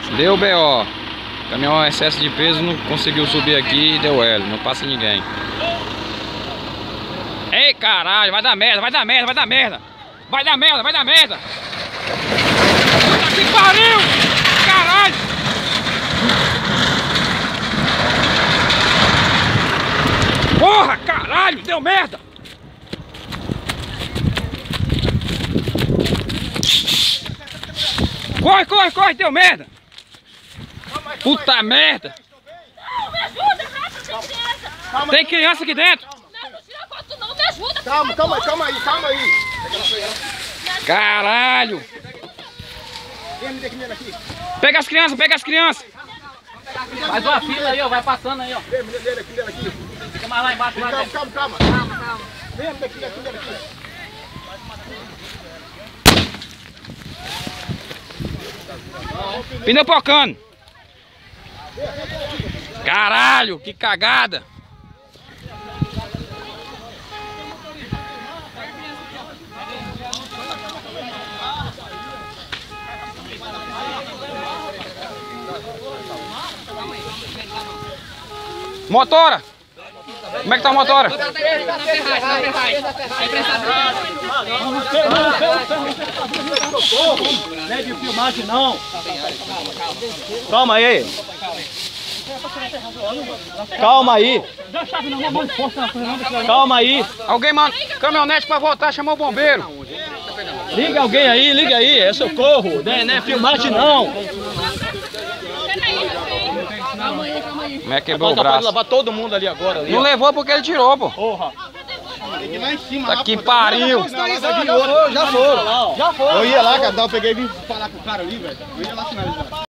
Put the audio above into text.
Deu BO. Caminhão excesso de peso, não conseguiu subir aqui e deu L. Não passa ninguém. Ei, caralho, vai dar merda, vai dar merda, vai dar merda. Vai dar merda, vai dar merda. Puta que pariu! Caralho! Porra, caralho, deu merda! Corre, corre, corre, deu merda! Puta merda! Não, me ajuda, rápido, tem criança! Tem criança aqui dentro? Não, não tira foto não, me ajuda! Calma aí. Caralho! Pega as crianças, pega as crianças! Faz uma fila aí, ó, vai passando aí, ó. Fica mais lá embaixo, lá dentro. Calma. Vem daqui. Pneu pocando! Caralho, que cagada! Motora! Como é que tá a motora? Não é de filmagem não. Calma aí. Calma aí. Calma aí. Alguém manda caminhonete pra voltar, chamou o bombeiro. Liga alguém aí, liga aí. É socorro. Não é filmagem não. Como é que quebrou o Pode braço? levar todo mundo ali agora. Ali, Não levou porque ele tirou, pô. porra. Tá que pariu. Já foram. Eu ia lá, cara, eu peguei e vim falar com o cara ali, velho. Eu ia lá finalizar.